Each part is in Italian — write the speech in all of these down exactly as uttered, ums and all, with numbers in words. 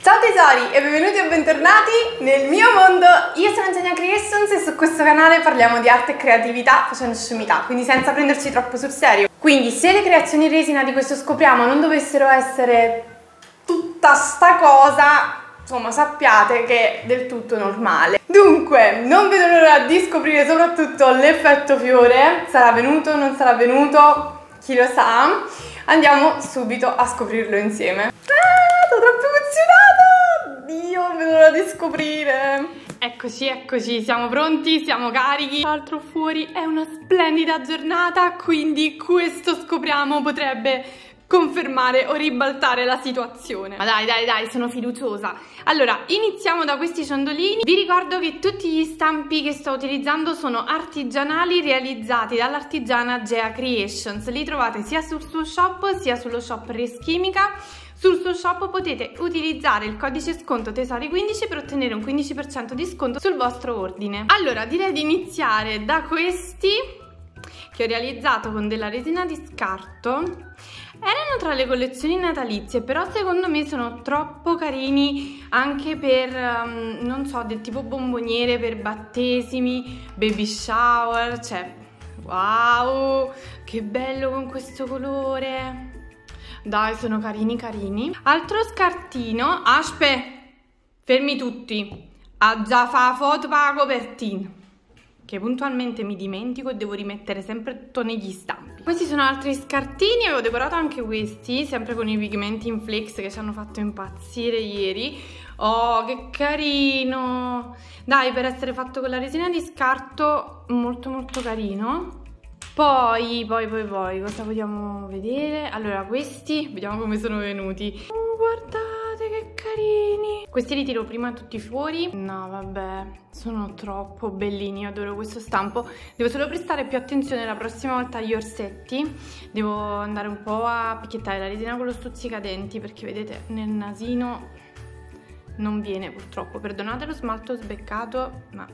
Ciao tesori e benvenuti o bentornati nel mio mondo. Io sono Genia Creations e su questo canale parliamo di arte e creatività facendo scemità, quindi senza prenderci troppo sul serio. Quindi se le creazioni resina di questo scopriamo non dovessero essere tutta sta cosa, insomma sappiate che è del tutto normale. Dunque non vedo l'ora di scoprire soprattutto l'effetto fiore. Sarà venuto, non sarà venuto, chi lo sa. Andiamo subito a scoprirlo insieme. Ah, sono troppo emozionata! Dio, non vedo l'ora di scoprire. Eccoci, eccoci, siamo pronti, siamo carichi. Tra l'altro fuori è una splendida giornata, quindi questo scopriamo potrebbe confermare o ribaltare la situazione. Ma dai, dai, dai, sono fiduciosa. Allora, iniziamo da questi ciondolini. Vi ricordo che tutti gli stampi che sto utilizzando sono artigianali, realizzati dall'artigiana Gea Creations. Li trovate sia sul suo shop sia sullo shop Reschimica. Sul suo shop potete utilizzare il codice sconto tesori quindici per ottenere un quindici per cento di sconto sul vostro ordine. Allora, direi di iniziare da questi che ho realizzato con della resina di scarto. Erano tra le collezioni natalizie, però secondo me sono troppo carini anche per, um, non so, del tipo bomboniere, per battesimi, baby shower, cioè, wow, che bello con questo colore. Dai, sono carini carini. Altro scartino, aspe, fermi tutti, ha già fa foto per la copertina, che puntualmente mi dimentico e devo rimettere sempre tutto negli stampi. Questi sono altri scartini, avevo decorato anche questi, sempre con i pigmenti in flakes che ci hanno fatto impazzire ieri. Oh, che carino! Dai, per essere fatto con la resina di scarto, molto molto carino. Poi, poi, poi, poi, cosa vogliamo vedere? Allora, questi, vediamo come sono venuti. Oh, guardate che carini! Questi li tiro prima tutti fuori. No, vabbè, sono troppo bellini, io adoro questo stampo. Devo solo prestare più attenzione la prossima volta agli orsetti. Devo andare un po' a picchiettare la resina con lo stuzzicadenti, perché vedete, nel nasino non viene purtroppo. Perdonate lo smalto sbeccato, ma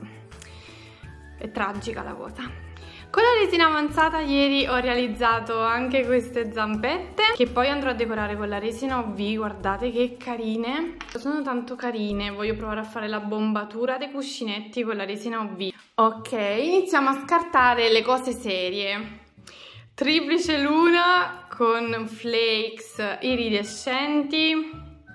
è tragica la cosa. Con la resina avanzata ieri ho realizzato anche queste zampette, che poi andrò a decorare con la resina O V, guardate che carine. Sono tanto carine, voglio provare a fare la bombatura dei cuscinetti con la resina O V. Ok, iniziamo a scartare le cose serie. Triplice luna con flakes iridescenti.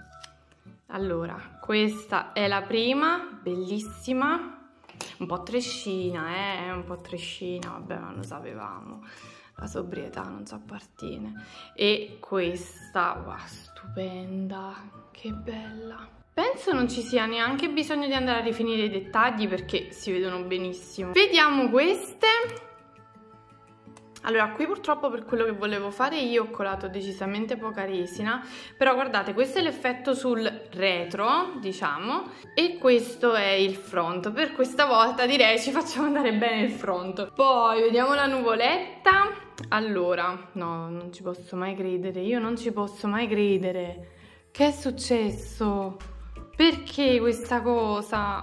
Allora, questa è la prima, bellissima. Un po' trescina, eh, un po' trescina, vabbè, ma lo sapevamo, la sobrietà non ci appartiene. E questa, wow, stupenda, che bella. Penso non ci sia neanche bisogno di andare a rifinire i dettagli perché si vedono benissimo. Vediamo queste. Allora, qui purtroppo per quello che volevo fare io ho colato decisamente poca resina, però guardate, questo è l'effetto sul retro, diciamo, e questo è il front. Per questa volta direi ci facciamo andare bene il front. Poi vediamo la nuvoletta. Allora, no, non ci posso mai credere, io non ci posso mai credere. Che è successo? Perché questa cosa?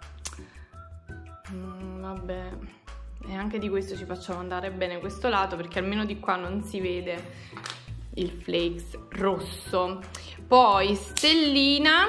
Mm, vabbè... E anche di questo ci facciamo andare bene questo lato, perché almeno di qua non si vede il flakes rosso. Poi stellina,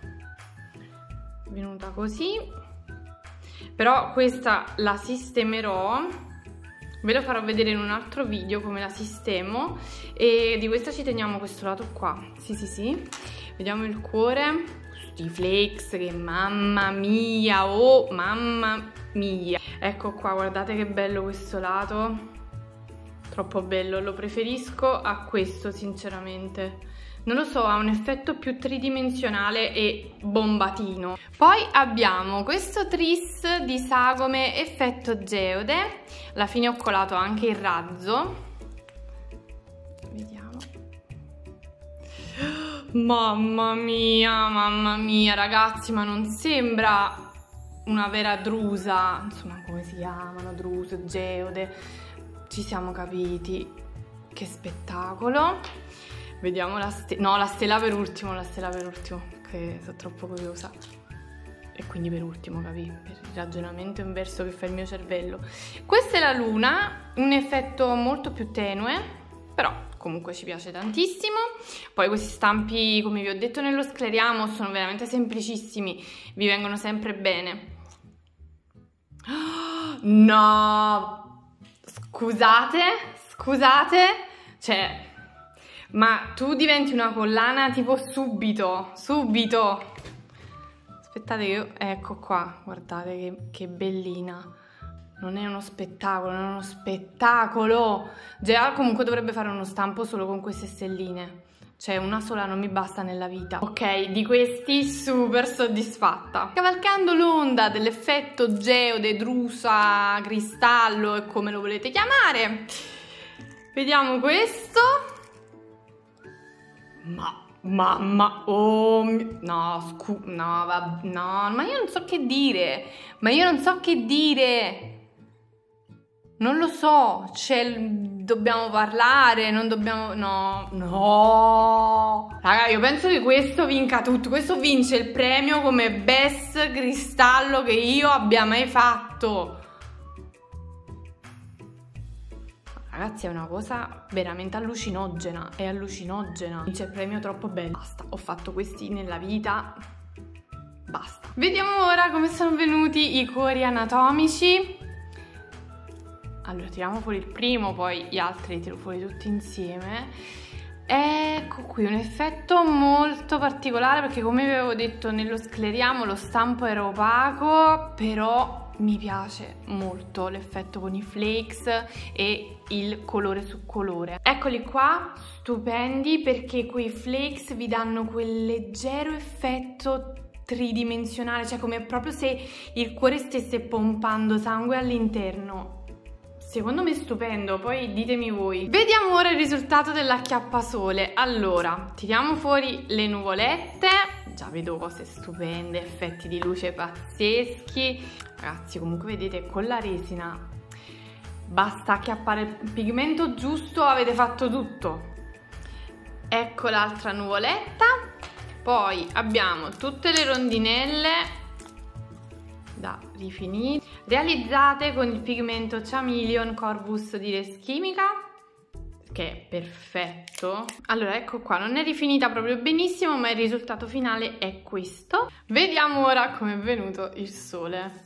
venuta così, però questa la sistemerò, ve lo farò vedere in un altro video come la sistemo, e di questa ci teniamo questo lato qua. Sì sì sì, vediamo il cuore, questi flakes che mamma mia, oh mamma mia. Ecco qua, guardate che bello questo lato, troppo bello, lo preferisco a questo sinceramente. Non lo so, ha un effetto più tridimensionale e bombatino. Poi abbiamo questo tris di sagome effetto geode, alla fine ho colato anche il razzo. Vediamo. Mamma mia, mamma mia ragazzi, ma non sembra una vera drusa, insomma come si chiamano, druse, geode, ci siamo capiti, che spettacolo. Vediamo la stella, no la stella per ultimo, la stella per ultimo, che sono troppo curiosa, e quindi per ultimo, capì, per il ragionamento inverso che fa il mio cervello. Questa è la luna, un effetto molto più tenue, però comunque ci piace tantissimo. Poi questi stampi, come vi ho detto nello scleriamo, sono veramente semplicissimi, vi vengono sempre bene. No, scusate, scusate, cioè, ma tu diventi una collana tipo subito, subito. Aspettate che io, ecco qua, guardate che, che bellina. Non è uno spettacolo, non è uno spettacolo. Già comunque dovrebbe fare uno stampo solo con queste stelline. Cioè una sola non mi basta nella vita. Ok, di questi super soddisfatta. Cavalcando l'onda dell'effetto geode, drusa, cristallo e come lo volete chiamare, vediamo questo. Ma... Mamma, oh, no, scu, no, va, no, ma io non so che dire, ma io non so che dire, non lo so, cioè, dobbiamo parlare, non dobbiamo, no, no, raga, io penso che questo vinca tutto, questo vince il premio come best cristallo che io abbia mai fatto. Ragazzi, è una cosa veramente allucinogena, è allucinogena. Vince il premio troppo bello. Basta, ho fatto questi nella vita. Basta. Vediamo ora come sono venuti i cuori anatomici. Allora, tiriamo fuori il primo, poi gli altri li tiro fuori tutti insieme. Ecco qui, un effetto molto particolare perché come vi avevo detto nello scleriamo lo stampo era opaco, però... mi piace molto l'effetto con i flakes e il colore su colore. Eccoli qua, stupendi, perché quei flakes vi danno quel leggero effetto tridimensionale, cioè come proprio se il cuore stesse pompando sangue all'interno. Secondo me è stupendo, poi ditemi voi. Vediamo ora il risultato dell'acchiappasole. Allora, tiriamo fuori le nuvolette. Già vedo cose stupende, effetti di luce pazzeschi. Ragazzi, comunque vedete, con la resina basta acchiappare il pigmento giusto, avete fatto tutto. Ecco l'altra nuvoletta. Poi abbiamo tutte le rondinelle da rifinire, realizzate con il pigmento Chameleon Corvus di Res Chimica, che è perfetto. Allora, ecco qua, non è rifinita proprio benissimo, ma il risultato finale è questo. Vediamo ora come è venuto il sole.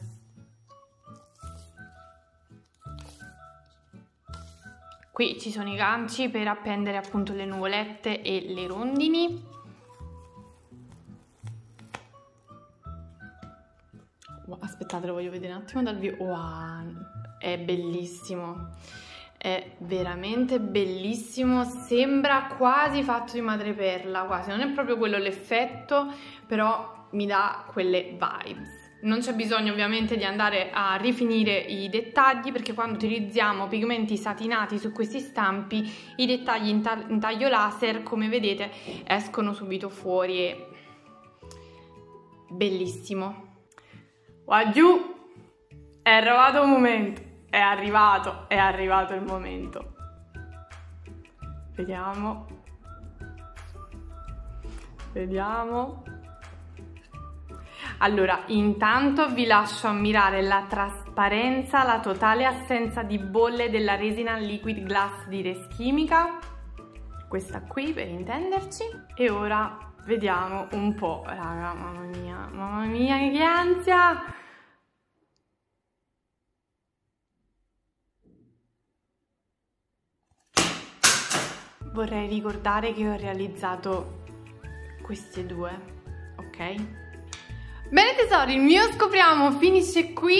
Qui ci sono i ganci per appendere appunto le nuvolette e le rondini. Aspettate, lo voglio vedere un attimo dal vivo. Wow, è bellissimo. È veramente bellissimo, sembra quasi fatto di madreperla, quasi, non è proprio quello l'effetto, però mi dà quelle vibes. Non c'è bisogno ovviamente di andare a rifinire i dettagli, perché quando utilizziamo pigmenti satinati su questi stampi i dettagli in, ta in taglio laser, come vedete, escono subito fuori e bellissimo. Qua giù è arrivato un momento. È arrivato, è arrivato il momento. Vediamo. Vediamo. Allora, intanto vi lascio ammirare la trasparenza, la totale assenza di bolle della resina liquid glass di Res Chimica. Questa qui, per intenderci. E ora vediamo un po'. Raga, mamma mia, mamma mia, che ansia! Vorrei ricordare che ho realizzato queste due, ok? Bene tesori, il mio scopriamo finisce qui.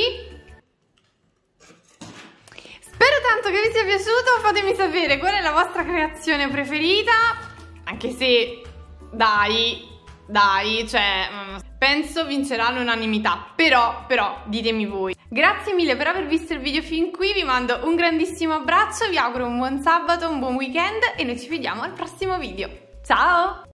Spero tanto che vi sia piaciuto, fatemi sapere qual è la vostra creazione preferita, anche se, dai, dai, cioè, penso vincerà l'unanimità, però, però, ditemi voi. Grazie mille per aver visto il video fin qui, vi mando un grandissimo abbraccio, vi auguro un buon sabato, un buon weekend e noi ci vediamo al prossimo video. Ciao!